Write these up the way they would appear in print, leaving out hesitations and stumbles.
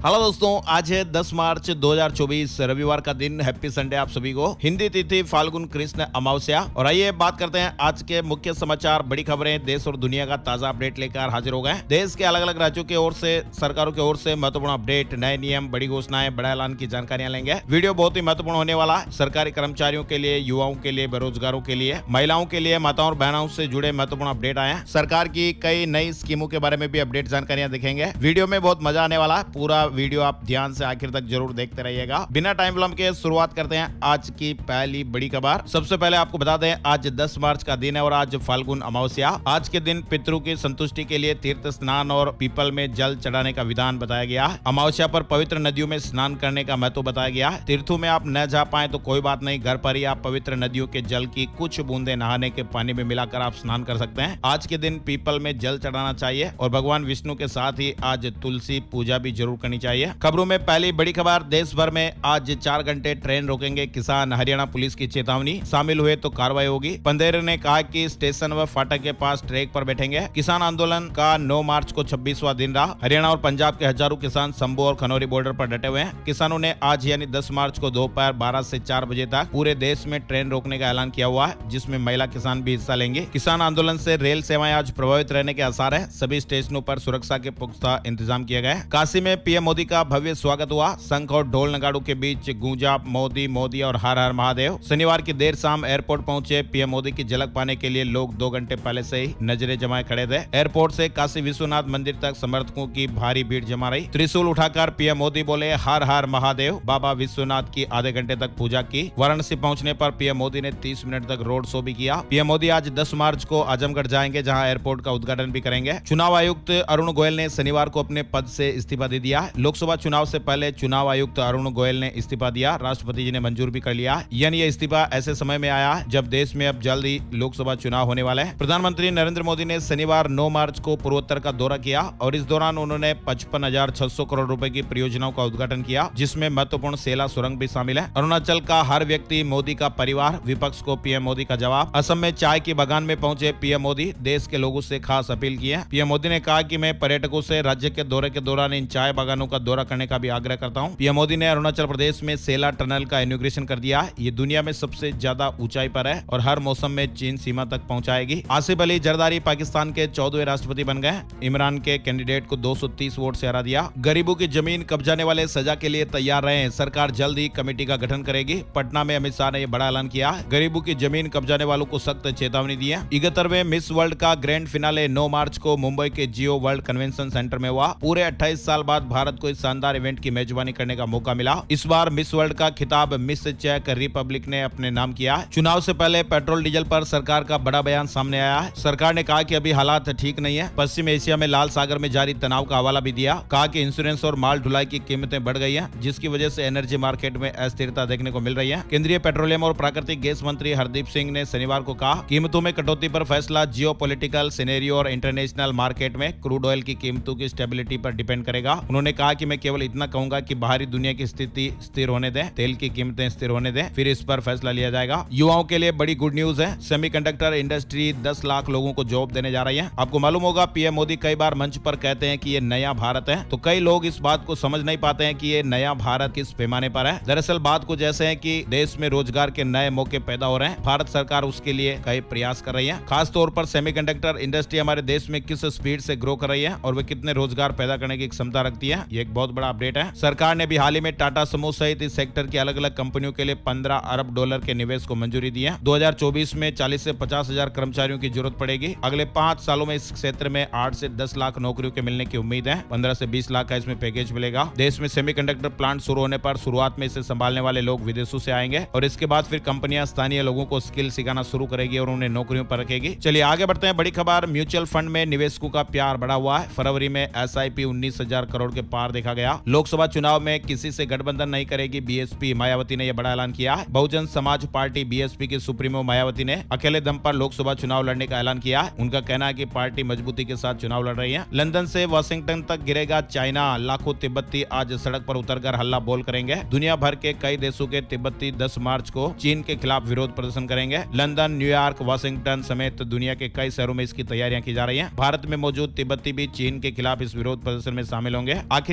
Hello दोस्तों, आज है 10 मार्च 2024 रविवार का दिन। हैप्पी संडे आप सभी को। हिंदी तिथि फाल्गुन कृष्ण अमावस्या। और आइए बात करते हैं आज के मुख्य समाचार, बड़ी खबरें, देश और दुनिया का ताजा अपडेट लेकर हाजिर हो गए। देश के अलग अलग राज्यों की ओर से, सरकारों की ओर से महत्वपूर्ण अपडेट, नए नियम, बड़ी घोषणाएं, बड़ा ऐलान की जानकारियां लेंगे। वीडियो बहुत ही महत्वपूर्ण होने वाला है। सरकारी कर्मचारियों के लिए, युवाओं के लिए, बेरोजगारों के लिए, महिलाओं के लिए, माताओं और बहनों से जुड़े महत्वपूर्ण अपडेट आए हैं। सरकार की कई नई स्कीमों के बारे में भी अपडेट जानकारियां दिखेंगे। वीडियो में बहुत मजा आने वाला है। पूरा वीडियो आप ध्यान से आखिर तक जरूर देखते रहिएगा। बिना टाइम विलंब के शुरुआत करते हैं आज की पहली बड़ी खबर। सबसे पहले आपको बता दें, आज 10 मार्च का दिन है और आज फाल्गुन अमावस्या। आज के दिन पितरों की संतुष्टि के लिए तीर्थ स्नान और पीपल में जल चढ़ाने का विधान बताया गया। अमावस्या पर पवित्र नदियों में स्नान करने का महत्व बताया गया। तीर्थों में आप न जा पाए तो कोई बात नहीं, घर पर ही आप पवित्र नदियों के जल की कुछ बूंदे नहाने के पानी में मिलाकर आप स्नान कर सकते हैं। आज के दिन पीपल में जल चढ़ाना चाहिए और भगवान विष्णु के साथ ही आज तुलसी पूजा भी जरूर करनी चाहिए। खबरों में पहली बड़ी खबर, देश भर में आज 4 घंटे ट्रेन रोकेंगे किसान, हरियाणा पुलिस की चेतावनी। शामिल हुए तो कार्रवाई होगी। पंदेर ने कहा कि स्टेशन व फाटक के पास ट्रैक पर बैठेंगे। किसान आंदोलन का 9 मार्च को 26वां दिन रहा। हरियाणा और पंजाब के हजारों किसान शंभू और खनौरी बॉर्डर पर डटे हुए हैं। किसानों ने आज यानी 10 मार्च को दोपहर 12 से 4 बजे तक पूरे देश में ट्रेन रोकने का ऐलान किया हुआ है, जिसमें महिला किसान भी हिस्सा लेंगे। किसान आंदोलन से रेल सेवाएं आज प्रभावित रहने के आसार है। सभी स्टेशनों पर सुरक्षा के पुख्ता इंतजाम किए गए। काशी में पीएम मोदी का भव्य स्वागत हुआ। शंख और ढोल नगाड़ों के बीच गूंजा मोदी मोदी और हर हर महादेव। शनिवार की देर शाम एयरपोर्ट पहुंचे पीएम मोदी की झलक पाने के लिए लोग 2 घंटे पहले से ही नजरें जमाए खड़े थे। एयरपोर्ट से काशी विश्वनाथ मंदिर तक समर्थकों की भारी भीड़ जमा रही। त्रिशूल उठाकर पीएम मोदी बोले हर हर महादेव। बाबा विश्वनाथ की आधे घंटे तक पूजा की। वाराणसी पहुंचने पर पीएम मोदी ने 30 मिनट तक रोड शो भी किया। पीएम मोदी आज 10 मार्च को आजमगढ़ जाएंगे, जहां एयरपोर्ट का उद्घाटन भी करेंगे। चुनाव आयुक्त अरुण गोयल ने शनिवार को अपने पद से इस्तीफा दे दिया। लोकसभा चुनाव से पहले चुनाव आयुक्त अरुण गोयल ने इस्तीफा दिया। राष्ट्रपति जी ने मंजूर भी कर लिया। यानी ये इस्तीफा ऐसे समय में आया जब देश में अब जल्द ही लोकसभा चुनाव होने वाले हैं। प्रधानमंत्री नरेंद्र मोदी ने शनिवार 9 मार्च को पूर्वोत्तर का दौरा किया और इस दौरान उन्होंने 55,600 करोड़ रुपए की परियोजनाओं का उद्घाटन किया, जिसमें महत्वपूर्ण सेला सुरंग भी शामिल है। अरुणाचल का हर व्यक्ति मोदी का परिवार, विपक्ष को पीएम मोदी का जवाब। असम में चाय की बागान में पहुंचे पीएम मोदी, देश के लोगों से खास अपील की है। पीएम मोदी ने कहा कि मैं पर्यटकों से राज्य के दौरे के दौरान इन चाय बागानों का दौरा करने का भी आग्रह करता हूं। पीएम मोदी ने अरुणाचल प्रदेश में सेला टनल का इनॉग्रेशन कर दिया। ये दुनिया में सबसे ज्यादा ऊंचाई पर है और हर मौसम में चीन सीमा तक पहुंचाएगी। आसिफ अली जरदारी पाकिस्तान के 14वें राष्ट्रपति बन गए। इमरान के कैंडिडेट को 230 वोट से हरा दिया। गरीबों की जमीन कब्जाने वाले सजा के लिए तैयार रहे। सरकार जल्द ही कमेटी का गठन करेगी। पटना में अमित शाह ने यह बड़ा ऐलान किया। गरीबों की जमीन कब्जाने वालों को सख्त चेतावनी दी है। 71वें मिस वर्ल्ड का ग्रैंड फिनाले 9 मार्च को मुंबई के जियो वर्ल्ड कन्वेंशन सेंटर में हुआ। पूरे 28 साल बाद भारत को इस शानदार इवेंट की मेजबानी करने का मौका मिला। इस बार मिस वर्ल्ड का खिताब मिस चेक रिपब्लिक ने अपने नाम किया। चुनाव से पहले पेट्रोल डीजल पर सरकार का बड़ा बयान सामने आया है। सरकार ने कहा कि अभी हालात ठीक नहीं है। पश्चिम एशिया में लाल सागर में जारी तनाव का हवाला भी दिया। कहा कि इंश्योरेंस और माल ढुलाई की कीमतें बढ़ गई हैं, जिसकी वजह से एनर्जी मार्केट में अस्थिरता देखने को मिल रही है। केंद्रीय पेट्रोलियम और प्राकृतिक गैस मंत्री हरदीप सिंह ने शनिवार को कहा, कीमतों में कटौती पर फैसला जियोपॉलिटिकल सिनेरियो और इंटरनेशनल मार्केट में क्रूड ऑयल की कीमतों की स्टेबिलिटी पर डिपेंड करेगा। उन्होंने कहा कि मैं केवल इतना कहूंगा कि बाहरी दुनिया की स्थिति स्थिर होने दें, तेल की कीमतें स्थिर होने दें, फिर इस पर फैसला लिया जाएगा। युवाओं के लिए बड़ी गुड न्यूज है। सेमीकंडक्टर इंडस्ट्री 10 लाख लोगों को जॉब देने जा रही है। आपको मालूम होगा, पीएम मोदी कई बार मंच पर कहते हैं कि ये नया भारत है, तो कई लोग इस बात को समझ नहीं पाते हैं कि ये नया भारत किस पैमाने पर है। दरअसल बात कुछ ऐसे है कि देश में रोजगार के नए मौके पैदा हो रहे हैं। भारत सरकार उसके लिए कई प्रयास कर रही है। खास तौर पर सेमीकंडक्टर इंडस्ट्री हमारे देश में किस स्पीड से ग्रो कर रही है और वे कितने रोजगार पैदा करने की क्षमता रखती है, ये एक बहुत बड़ा अपडेट है। सरकार ने भी हाल ही में टाटा समूह सहित इस सेक्टर की अलग अलग कंपनियों के लिए 15 अरब डॉलर के निवेश को मंजूरी दी है। 2024 में 40 से 50 हजार कर्मचारियों की जरूरत पड़ेगी। अगले 5 सालों में इस क्षेत्र में 8 से 10 लाख नौकरियों के मिलने की उम्मीद है। 15 से 20 लाख का इसमें पैकेज मिलेगा। देश में सेमीकंडक्टर प्लांट शुरू होने पर शुरुआत में इसे संभालने वाले लोग विदेशों से आएंगे और इसके बाद फिर कंपनियां स्थानीय लोगों को स्किल सिखाना शुरू करेगी और उन्हें नौकरियों पर रखेगी। चलिए आगे बढ़ते हैं। बड़ी खबर, म्यूचुअल फंड में निवेशकों का प्यार बढ़ा हुआ है। फरवरी में SIP 19,000 करोड़ के पार देखा गया। लोकसभा चुनाव में किसी से गठबंधन नहीं करेगी बीएसपी, मायावती ने यह बड़ा ऐलान किया। बहुजन समाज पार्टी बीएसपी की सुप्रीमो मायावती ने अकेले दम पर लोकसभा चुनाव लड़ने का ऐलान किया। उनका कहना है कि पार्टी मजबूती के साथ चुनाव लड़ रही है। लंदन से वाशिंगटन तक गिरेगा चाइना, लाखों तिब्बती आज सड़क पर उतरकर हल्ला बोल करेंगे। दुनिया भर के कई देशों के तिब्बती 10 मार्च को चीन के खिलाफ विरोध प्रदर्शन करेंगे। लंदन, न्यूयॉर्क, वाशिंगटन समेत दुनिया के कई शहरों में इसकी तैयारियां की जा रही हैं। भारत में मौजूद तिब्बती भी चीन के खिलाफ इस विरोध प्रदर्शन में शामिल होंगे। आखिर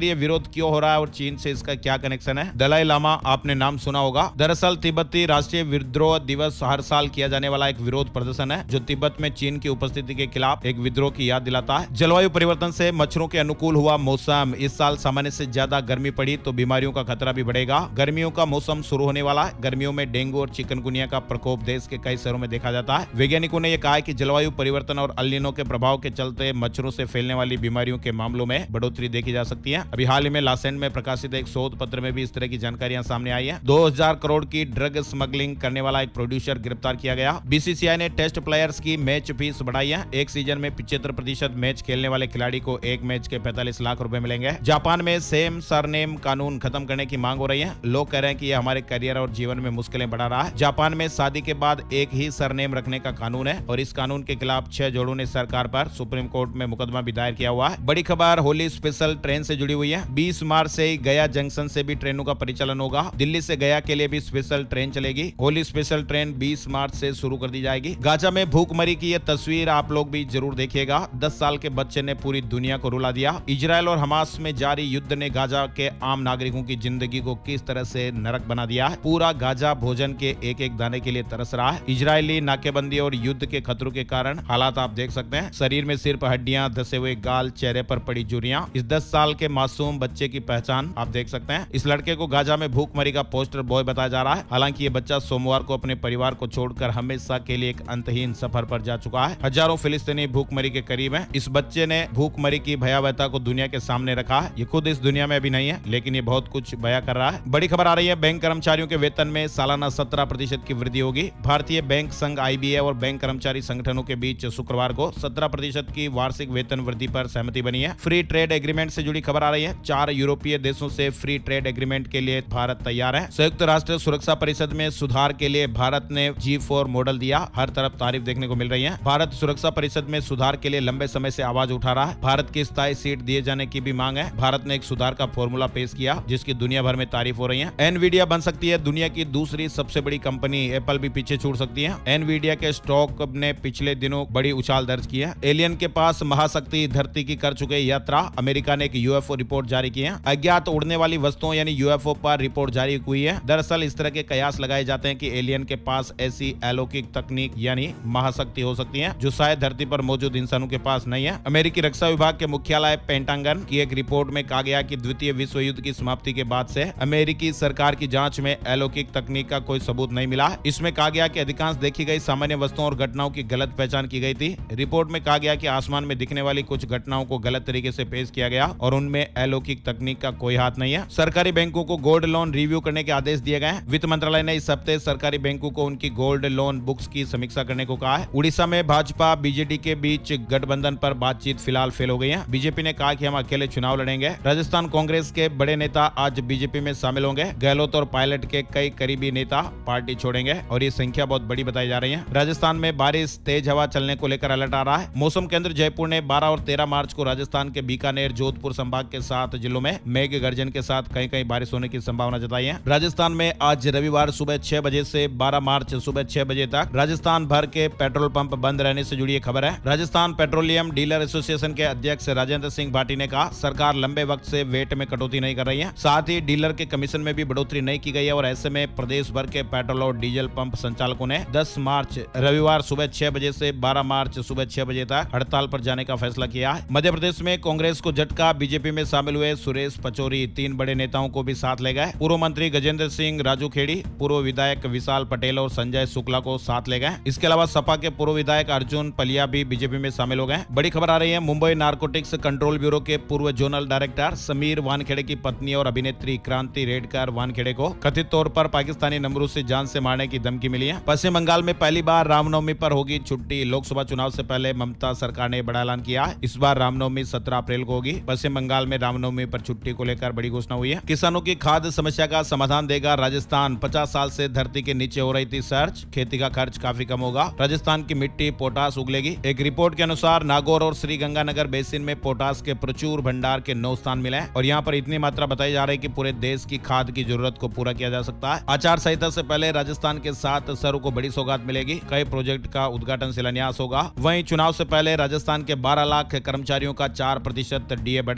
आखिर ये विरोध क्यों हो रहा है और चीन से इसका क्या कनेक्शन है? दलाई लामा आपने नाम सुना होगा। दरअसल तिब्बती राष्ट्रीय विद्रोह दिवस हर साल किया जाने वाला एक विरोध प्रदर्शन है जो तिब्बत में चीन की उपस्थिति के खिलाफ एक विद्रोह की याद दिलाता है। जलवायु परिवर्तन से मच्छरों के अनुकूल हुआ मौसम, इस साल सामान्य से ज्यादा गर्मी पड़ी तो बीमारियों का खतरा भी बढ़ेगा। गर्मियों का मौसम शुरू होने वाला है। गर्मियों में डेंगू और चिकनगुनिया का प्रकोप देश के कई शहरों में देखा जाता है। वैज्ञानिकों ने यह कहा है कि जलवायु परिवर्तन और अल नीनो के प्रभाव के चलते मच्छरों से फैलने वाली बीमारियों के मामलों में बढ़ोतरी देखी जा सकती है। अभी हाल ही में लासेंट में प्रकाशित एक शोध पत्र में भी इस तरह की जानकारियां सामने आई है। 2000 करोड़ की ड्रग स्मगलिंग करने वाला एक प्रोड्यूसर गिरफ्तार किया गया। बीसीसीआई ने टेस्ट प्लेयर्स की मैच फीस बढ़ाई है। एक सीजन में 75% मैच खेलने वाले खिलाड़ी को एक मैच के 45 लाख रुपए मिलेंगे। जापान में सेम सरनेम कानून खत्म करने की मांग हो रही है। लोग कह रहे हैं कि यह हमारे करियर और जीवन में मुश्किलें बढ़ा रहा है। जापान में शादी के बाद एक ही सरनेम रखने का कानून है और इस कानून के खिलाफ 6 जोड़ों ने सरकार पर सुप्रीम कोर्ट में मुकदमा भी दायर किया हुआ है। बड़ी खबर होली स्पेशल ट्रेन से जुड़ी हुई है। 20 मार्च से ही गया जंक्शन से भी ट्रेनों का परिचालन होगा। दिल्ली से गया के लिए भी स्पेशल ट्रेन चलेगी। होली स्पेशल ट्रेन 20 मार्च से शुरू कर दी जाएगी। गाजा में भूखमरी की यह तस्वीर आप लोग भी जरूर देखिएगा। 10 साल के बच्चे ने पूरी दुनिया को रुला दिया। इजरायल और हमास में जारी युद्ध ने गाजा के आम नागरिकों की जिंदगी को किस तरह से नरक बना दिया है। पूरा गाजा भोजन के एक एक दाने के लिए तरस रहा है। इजरायली नाकेबंदी और युद्ध के खतरों के कारण हालात आप देख सकते हैं। शरीर में सिर्फ हड्डियां, धसे हुए गाल, चेहरे पर पड़ी झुर्रियां। इस 10 साल के मासूम बच्चे की पहचान आप देख सकते हैं। इस लड़के को गाजा में भूखमरी का पोस्टर बॉय बताया जा रहा है। हालांकि ये बच्चा सोमवार को अपने परिवार को छोड़कर हमेशा के लिए एक अंतहीन सफर पर जा चुका है। हजारों फिलिस्तीनी भूखमरी के करीब हैं। इस बच्चे ने भूखमरी की भयावहता को दुनिया के सामने रखा है। ये खुद इस दुनिया में अभी नहीं है, लेकिन ये बहुत कुछ बयां कर रहा है। बड़ी खबर आ रही है, बैंक कर्मचारियों के वेतन में सालाना 17% की वृद्धि होगी। भारतीय बैंक संघ IBA और बैंक कर्मचारी संगठनों के बीच शुक्रवार को 17% की वार्षिक वेतन वृद्धि पर सहमति बनी है। फ्री ट्रेड एग्रीमेंट से जुड़ी खबर आ रही है। 4 यूरोपीय देशों से फ्री ट्रेड एग्रीमेंट के लिए भारत तैयार है। संयुक्त राष्ट्र सुरक्षा परिषद में सुधार के लिए भारत ने G4 मॉडल दिया। हर तरफ तारीफ देखने को मिल रही है। भारत सुरक्षा परिषद में सुधार के लिए लंबे समय से आवाज उठा रहा है। भारत की स्थायी सीट दिए जाने की भी मांग है। भारत ने एक सुधार का फॉर्मूला पेश किया जिसकी दुनिया भर में तारीफ हो रही है। एनवीडिया बन सकती है दुनिया की दूसरी सबसे बड़ी कंपनी। एप्पल भी पीछे छूट सकती है। एनवीडिया के स्टॉक ने पिछले दिनों बड़ी उछाल दर्ज की है। एलियन के पास महाशक्ति धरती की कर चुके यात्रा। अमेरिका ने एक UFO रिपोर्ट जारी की है। अज्ञात उड़ने वाली वस्तुओं यानी UFO पर रिपोर्ट जारी हुई है। दरअसल इस तरह के कयास लगाए जाते हैं कि एलियन के पास ऐसी अलौकिक तकनीक यानी महाशक्ति हो सकती है जो शायद धरती पर मौजूद इंसानों के पास नहीं है। अमेरिकी रक्षा विभाग के मुख्यालय पेंटागन की एक रिपोर्ट में कहा गया कि द्वितीय विश्व युद्ध की समाप्ति के बाद से अमेरिकी सरकार की जांच में अलौकिक तकनीक का कोई सबूत नहीं मिला। इसमें कहा गया कि अधिकांश देखी गई सामान्य वस्तुओं और घटनाओं की गलत पहचान की गई थी। रिपोर्ट में कहा गया कि आसमान में दिखने वाली कुछ घटनाओं को गलत तरीके से पेश किया गया और उनमें अलौकिक तकनीक का कोई हाथ नहीं है। सरकारी बैंकों को गोल्ड लोन रिव्यू करने के आदेश दिए गए। वित्त मंत्रालय ने इस हफ्ते सरकारी बैंकों को उनकी गोल्ड लोन बुक्स की समीक्षा करने को कहा है। उड़ीसा में भाजपा BJD के बीच गठबंधन पर बातचीत फिलहाल फेल हो गई है। बीजेपी ने कहा कि हम अकेले चुनाव लड़ेंगे। राजस्थान कांग्रेस के बड़े नेता आज बीजेपी में शामिल होंगे। गहलोत और पायलट के कई करीबी नेता पार्टी छोड़ेंगे और ये संख्या बहुत बड़ी बताई जा रही है। राजस्थान में बारिश, तेज हवा चलने को लेकर अलर्ट आ रहा है। मौसम केंद्र जयपुर ने 12 और 13 मार्च को राजस्थान के बीकानेर, जोधपुर संभाग के 7 जिलों में मेघ गर्जन के साथ कहीं कहीं बारिश होने की संभावना जताई है। राजस्थान में आज रविवार सुबह 6 बजे से 12 मार्च सुबह 6 बजे तक राजस्थान भर के पेट्रोल पंप बंद रहने से जुड़ी खबर है। राजस्थान पेट्रोलियम डीलर एसोसिएशन के अध्यक्ष राजेंद्र सिंह भाटी ने कहा, सरकार लंबे वक्त से वेट में कटौती नहीं कर रही है। साथ ही डीलर के कमीशन में भी बढ़ोतरी नहीं की गई है और ऐसे में प्रदेश भर के पेट्रोल और डीजल पंप संचालकों ने 10 मार्च रविवार सुबह 6 बजे से 12 मार्च सुबह 6 बजे तक हड़ताल पर जाने का फैसला किया है। मध्य प्रदेश में कांग्रेस को झटका। बीजेपी में शामिल हुए सुरेश पचौरी 3 बड़े नेताओं को भी साथ ले गए। पूर्व मंत्री गजेंद्र सिंह राजू खेड़ी, पूर्व विधायक विशाल पटेल और संजय शुक्ला को साथ ले गए। इसके अलावा सपा के पूर्व विधायक अर्जुन पलिया भी बीजेपी में शामिल हो गए। बड़ी खबर आ रही है, मुंबई नारकोटिक्स कंट्रोल ब्यूरो के पूर्व जोनल डायरेक्टर समीर वानखेड़े की पत्नी और अभिनेत्री क्रांति रेडकर वानखेड़े को कथित तौर पर पाकिस्तानी नमरूद से जान से मारने की धमकी मिली है। पश्चिम बंगाल में पहली बार रामनवमी पर होगी छुट्टी। लोकसभा चुनाव से पहले ममता सरकार ने बड़ा ऐलान किया है। इस बार रामनवमी 17 अप्रैल को होगी। पश्चिम बंगाल में रामनवमी पर छुट्टी को लेकर बड़ी घोषणा हुई है। किसानों की खाद्य समस्या का समाधान देगा राजस्थान। 50 साल से धरती के नीचे हो रही थी सर्च, खेती का खर्च काफी कम होगा। राजस्थान की मिट्टी पोटास उगलेगी। एक रिपोर्ट के अनुसार नागौर और श्रीगंगानगर बेसिन में पोटास के प्रचुर भंडार के 9 स्थान मिले हैं और यहाँ पर इतनी मात्रा बताई जा रही है कि पूरे देश की खाद की जरूरत को पूरा किया जा सकता है। आचार संहिता से पहले राजस्थान के 7 शहरों को बड़ी सौगात मिलेगी। कई प्रोजेक्ट का उद्घाटन शिलान्यास होगा। वहीं चुनाव से पहले राजस्थान के 12 लाख कर्मचारियों का 4% DA बढ़ जाएगा।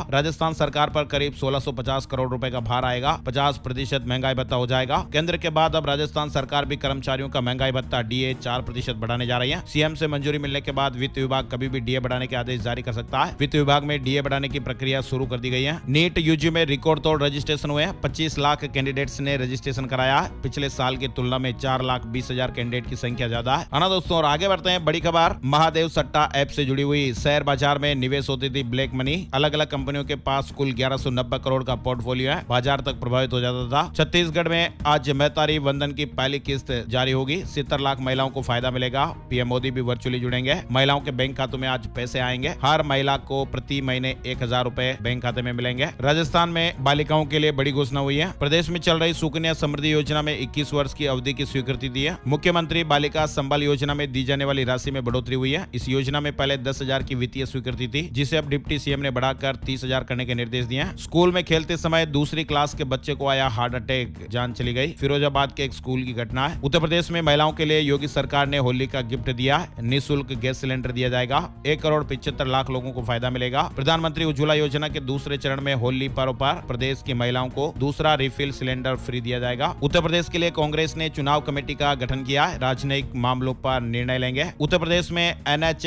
राजस्थान सरकार पर करीब 1650 करोड़ रुपए का भार आएगा। 50% महंगाई भत्ता हो जाएगा। केंद्र के बाद अब राजस्थान सरकार भी कर्मचारियों का महंगाई भत्ता डीए 4% बढ़ाने जा रही है। सीएम से मंजूरी मिलने के बाद वित्त विभाग कभी भी डीए बढ़ाने के आदेश जारी कर सकता है। वित्त विभाग में डीए बढ़ाने की प्रक्रिया शुरू कर दी गई है। नीट यूजी में रिकॉर्ड तोड़ रजिस्ट्रेशन हुए हैं। 25 लाख कैंडिडेट्स ने रजिस्ट्रेशन कराया है। पिछले साल की तुलना में 4,20,000 कैंडिडेट की संख्या ज्यादा है ना दोस्तों। और आगे बढ़ते हैं, बड़ी खबर महादेव सट्टा ऐप से जुड़ी हुई। शेयर बाजार में निवेश होती थी ब्लैक मनी। अलग अलग कंपनियों के पास कुल 1190 करोड़ का पोर्टफोलियो है। बाजार तक प्रभावित हो जाता था। छत्तीसगढ़ में आज महतारी वंदन की पहली किस्त जारी होगी। 70 लाख महिलाओं को फायदा मिलेगा। पीएम मोदी भी वर्चुअली जुड़ेंगे। महिलाओं के बैंक खातों में आज पैसे आएंगे। हर महिला को प्रति महीने 1,000 रुपए बैंक खाते में मिलेंगे। राजस्थान में बालिकाओं के लिए बड़ी घोषणा हुई है। प्रदेश में चल रही सुकन्या समृद्धि योजना में 21 वर्ष की अवधि की स्वीकृति दी है। मुख्यमंत्री बालिका संबल योजना में दी जाने वाली राशि में बढ़ोतरी हुई है। इस योजना में पहले 10,000 की वित्तीय स्वीकृति थी, जिसे अब डिप्टी सीएम ने बढ़ाकर 30,000 करने के निर्देश दिए हैं। स्कूल में खेलते समय दूसरी क्लास के बच्चे को आया हार्ट अटैक, जान चली गई। फिरोजाबाद के एक स्कूल की घटना है। उत्तर प्रदेश में महिलाओं के लिए योगी सरकार ने होली का गिफ्ट दिया है। निःशुल्क गैस सिलेंडर दिया जाएगा। 1,75,00,000 लोगों को फायदा मिलेगा। प्रधानमंत्री उज्ज्वला योजना के दूसरे चरण में होली पर्व पर प्रदेश की महिलाओं को दूसरा रिफिल सिलेंडर फ्री दिया जाएगा। उत्तर प्रदेश के लिए कांग्रेस ने चुनाव कमेटी का गठन किया है। राजनयिक मामलों पर निर्णय लेंगे। उत्तर प्रदेश में NH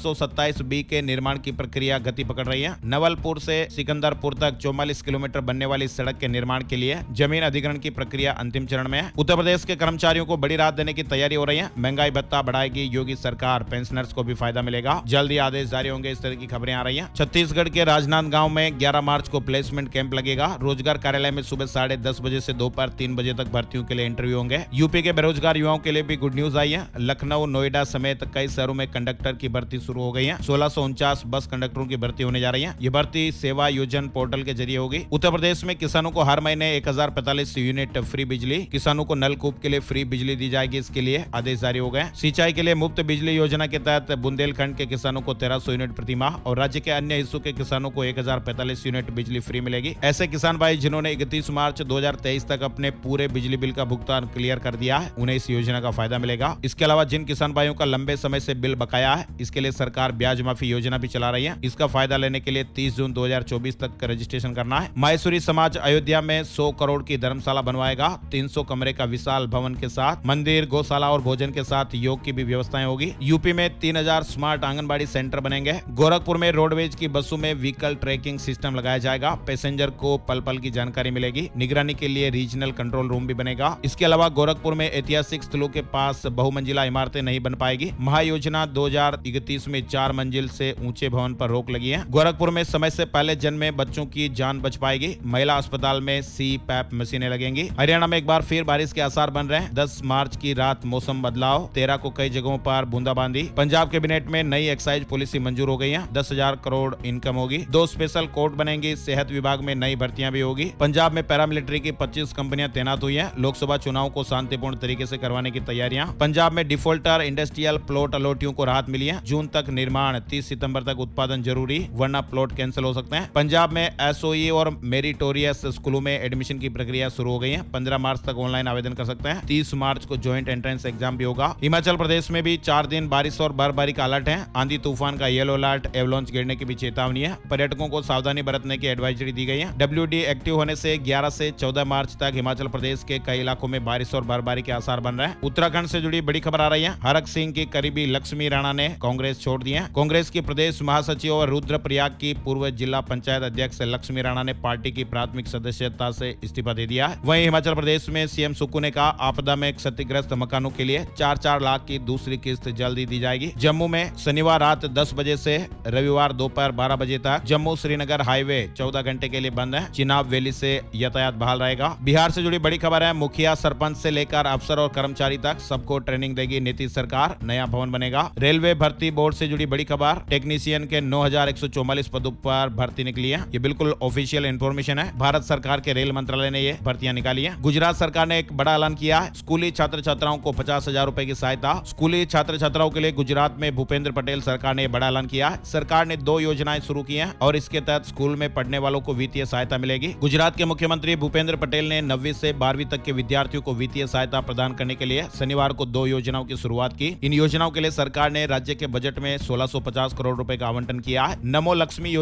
727B के निर्माण की प्रक्रिया गति पकड़ रही है। नवलपुर से सिकंदरपुर तक 44 किलोमीटर बनने वाली सड़क के निर्माण के लिए जमीन अधिग्रहण की प्रक्रिया अंतिम चरण में है। उत्तर प्रदेश के कर्मचारियों को बड़ी राहत देने की तैयारी हो रही है। महंगाई भत्ता बढ़ाएगी योगी सरकार। पेंशनर्स को भी फायदा मिलेगा। जल्दी आदेश जारी होंगे। इस तरह की खबरें आ रही हैं। छत्तीसगढ़ के राजनांदगांव में 11 मार्च को प्लेसमेंट कैंप लगेगा। रोजगार कार्यालय में सुबह 10:30 बजे से दोपहर 3 बजे तक भर्तियों के लिए इंटरव्यू होंगे। यूपी के बेरोजगार युवाओं के लिए भी गुड न्यूज आई है। लखनऊ, नोएडा समेत कई शहरों में कंडक्टर की भर्ती शुरू हो गई है। 1649 बस कंडक्टरों की भर्ती होने जा रही है। ये भर्ती सेवा योजन पोर्टल के जरिए होगी। उत्तर प्रदेश में किसानों को हर महीने 1045 यूनिट फ्री बिजली। किसानों को नलकूप के लिए फ्री बिजली दी जाएगी। इसके लिए आदेश जारी हो गए। सिंचाई के लिए मुफ्त बिजली योजना के तहत बुंदेलखंड के किसानों को 1300 यूनिट प्रति माह और राज्य के अन्य हिस्सों के किसानों को 1045 यूनिट बिजली फ्री मिलेगी। ऐसे किसान भाई जिन्होंने 31 मार्च 2023 तक अपने पूरे बिजली बिल का भुगतान क्लियर कर दिया है, उन्हें इस योजना का फायदा मिलेगा। इसके अलावा जिन किसान भाइयों का लंबे समय से बिल बकाया है, इसके लिए सरकार ब्याज माफी योजना भी चला रही है। इसका फायदा लेने के लिए 30 जून 2024 तक रजिस्ट्रेशन करना है। माहेश्वरी समाज अयोध्या में 100 करोड़ की धर्मशाला बनवाएगा। 300 कमरे का विशाल भवन के साथ मंदिर, गौशाला और भोजन के साथ योग की भी व्यवस्थाएं होगी। यूपी में 3000 स्मार्ट आंगनबाड़ी सेंटर बनेंगे। गोरखपुर में रोडवेज की बसों में व्हीकल ट्रैकिंग सिस्टम लगाया जाएगा। पैसेंजर को पल पल की जानकारी मिलेगी। निगरानी के लिए रीजनल कंट्रोल रूम भी बनेगा। इसके अलावा गोरखपुर में ऐतिहासिक स्थलों के पास बहुमंजिला इमारतें नहीं बन पाएगी। महायोजना 2031 में 4 मंजिल से ऊंचे भवन पर रोक लगी है। गोरखपुर में समय से पहले जन्मे बच्चों की जान बच पाएगी। महिला अस्पताल में CPAP मशीनें लगेंगी। हरियाणा में एक बार फिर बारिश के आसार बन रहे हैं। 10 मार्च की रात मौसम बदलाव, 13 को कई जगहों पर बूंदाबांदी। पंजाब कैबिनेट में नई एक्साइज पॉलिसी मंजूर हो गई है। 10,000 करोड़ इनकम होगी। 2 स्पेशल कोर्ट बनेंगी। सेहत विभाग में नई भर्तियां भी होगी। पंजाब में पैरामिलिट्री की 25 कंपनियां तैनात हुई हैं। लोकसभा चुनाव को शांतिपूर्ण तरीके से करवाने की तैयारियां। पंजाब में डिफॉल्टर इंडस्ट्रियल प्लॉट अलॉटियों को राहत मिली है। जून तक निर्माण, 30 सितंबर तक उत्पादन जरूरी, वरना प्लॉट कैंसिल हो सकते हैं। पंजाब में SOE और मेरिटोरियस स्कूलों में एडमिशन की प्रक्रिया शुरू हो गई है। 15 मार्च तक ऑनलाइन आवेदन कर सकते हैं। 30 मार्च को ज्वाइंट एंट्रेंस एग्जाम भी होगा। हिमाचल प्रदेश में भी 4 दिन बारिश और बर्फबारी का अलर्ट है। आंधी तूफान का येलो अलर्ट, एवलांच गिरने की भी चेतावनी है। पर्यटकों को सावधानी बरतने की एडवाइजरी दी गई है। WD एक्टिव होने से 11 से 14 मार्च तक हिमाचल प्रदेश के कई इलाकों में बारिश और बर्फबारी के आसार बन रहे हैं। उत्तराखंड से जुड़ी बड़ी खबर आ रही है। हरक सिंह की करीबी लक्ष्मी राणा ने कांग्रेस छोड़ दी है। कांग्रेस की प्रदेश महासचिव और रुद्रप्रयाग की पूर्व जिला पंचायत अध्यक्ष लक्ष्मी राणा ने पार्टी की प्राथमिक सदस्यता से इस्तीफा दे दिया है। वहीं हिमाचल प्रदेश में CM सुक्खू ने कहा, आपदा में क्षतिग्रस्त मकानों के लिए 4-4 लाख की दूसरी किस्त जल्दी दी जाएगी। जम्मू में शनिवार रात 10 बजे से रविवार दोपहर 12 बजे तक जम्मू श्रीनगर हाईवे 14 घंटे के लिए बंद है। चिनाब वैली से यातायात बहाल रहेगा। बिहार से जुड़ी बड़ी खबर है। मुखिया, सरपंच से लेकर अफसर और कर्मचारी तक सबको ट्रेनिंग देगी नीतीश सरकार। नया भवन बनेगा। रेलवे भर्ती बोर्ड से जुड़ी बड़ी खबर। टेक्नीशियन के 9,144 पदों पर भर्ती निकली है। ये बिल्कुल ऑफिशियल इंफॉर्मेशन है। भारत सरकार के रेल मंत्रालय ने ये भर्तियां निकाली है। गुजरात सरकार ने एक बड़ा ऐलान किया है। स्कूली छात्र छात्राओं को 50,000 रुपए की सहायता। स्कूली छात्र छात्राओं के लिए गुजरात में भूपेंद्र पटेल सरकार ने बड़ा ऐलान किया है। सरकार ने 2 योजनाएं शुरू की हैं और इसके तहत स्कूल में पढ़ने वालों को वित्तीय सहायता मिलेगी। गुजरात के मुख्यमंत्री भूपेंद्र पटेल ने 9वीं से 12वीं तक के विद्यार्थियों को वित्तीय सहायता प्रदान करने के लिए शनिवार को 2 योजनाओं की शुरुआत की। इन योजनाओं के लिए सरकार ने राज्य के बजट में 1650 करोड़ रुपए का आवंटन किया है। नमो लक्ष्मी योजना के तहत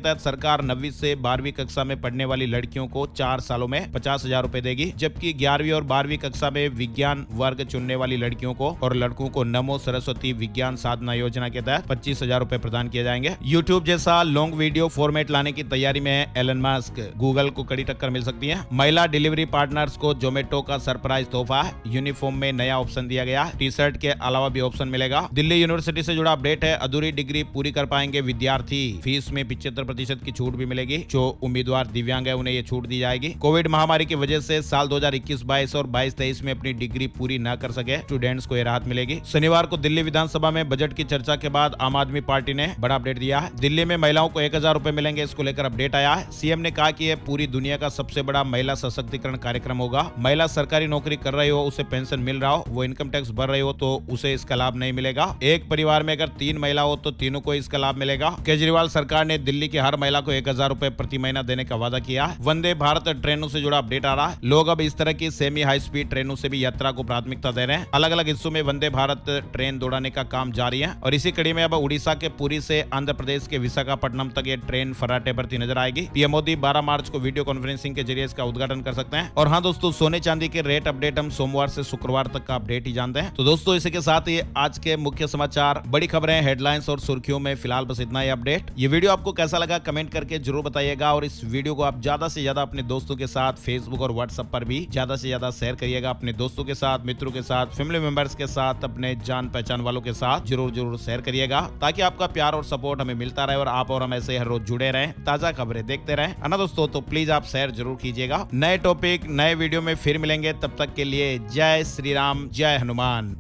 तहत सरकार 9वीं से 12वीं कक्षा में पढ़ने वाली लड़कियों को 4 सालों में 50,000 रूपए देगी, जबकि 11वीं और 12वीं कक्षा में विज्ञान वर्ग चुनने वाली लड़कियों को और लड़कों को नमो सरस्वती विज्ञान साधना योजना के तहत 25,000 रूपए प्रदान किए जाएंगे। यूट्यूब जैसा लॉन्ग वीडियो फॉर्मेट लाने की तैयारी में है एलन मस्क, गूगल को कड़ी टक्कर मिल सकती है। महिला डिलीवरी पार्टनर्स को जोमेटो का सरप्राइज तोहफा, यूनिफॉर्म में नया ऑप्शन दिया गया, टी शर्ट के अलावा भी ऑप्शन मिलेगा। दिल्ली यूनिवर्सिटी से जुड़ा अपडेट है, अधूरी डिग्री पूरी कर पाएंगे विद्यार्थी, फीस में 75% की छूट भी मिलेगी। जो उम्मीदवार दिव्यांग है उन्हें ये छूट दी जाएगी। कोविड महामारी की वजह से साल 2021-22 और 22-23 में अपनी डिग्री पूरी न कर सके स्टूडेंट्स को ये राहत मिलेगी। शनिवार को दिल्ली विधानसभा में बजट की चर्चा के बाद आम आदमी पार्टी ने बड़ा अपडेट दिया है। दिल्ली में महिलाओं को 1,000 रूपए मिलेंगे, इसको लेकर अपडेट आया है। सीएम ने कहा कि यह पूरी दुनिया का सबसे बड़ा महिला सशक्तिकरण कार्यक्रम होगा। महिला सरकारी नौकरी कर रही हो, उसे पेंशन मिल रहा हो, वो इनकम टैक्स भर रही हो तो उसे इसका लाभ नहीं मिलेगा। एक परिवार में अगर 3 महिला हो तो तीनों को इसका लाभ मिलेगा। केजरीवाल सरकार ने दिल्ली की हर महिला को 1,000 रूपए प्रति महीना देने का वादा किया। वंदे भारत ट्रेनों से जुड़ा अपडेट आ रहा है। लोग अब इस तरह की सेमी हाई स्पीड ट्रेनों से भी यात्रा को प्राथमिकता दे रहे हैं। अलग अलग हिस्सों में वंदे भारत ट्रेन दौड़ाने का काम जारी है और इसी कड़ी में अब उड़ीसा के पुरी से आंध्र प्रदेश के विशाखापट्टनम तक ये ट्रेन फर्राटे भरती नजर आएगी। पीएम मोदी 12 मार्च को वीडियो कॉन्फ्रेंसिंग के जरिए इसका उद्घाटन कर सकते हैं। और हाँ दोस्तों, सोने चांदी के रेट अपडेट हम सोमवार से शुक्रवार तक का अपडेट ही जानते हैं। तो दोस्तों, इसी के साथ ही आज के मुख्य समाचार, बड़ी खबरें, हेडलाइंस और सुर्खियों में फिलहाल बस इतना ही अपडेट। ये वीडियो आपको कैसा लगा कमेंट करके जरूर बताइएगा और इस वीडियो को आप ज्यादा से ज्यादा अपने दोस्तों के साथ फेसबुक और व्हाट्सएप पर भी ज्यादा से ज्यादा शेयर करिएगा। अपने दोस्तों के साथ, मित्रों के साथ, फैमिली मेंबर्स के साथ, अपने जान पहचान वालों के साथ जरूर शेयर करिएगा, ताकि आपका प्यार और सपोर्ट हमें मिलता रहे और आप और हम ऐसे हर रोज जुड़े रहें, ताजा खबरें देखते रहें, है ना दोस्तों। तो प्लीज आप शेयर जरूर कीजिएगा। नए टॉपिक, नए वीडियो में फिर मिलेंगे, तब तक के लिए जय श्री राम, जय हनुमान।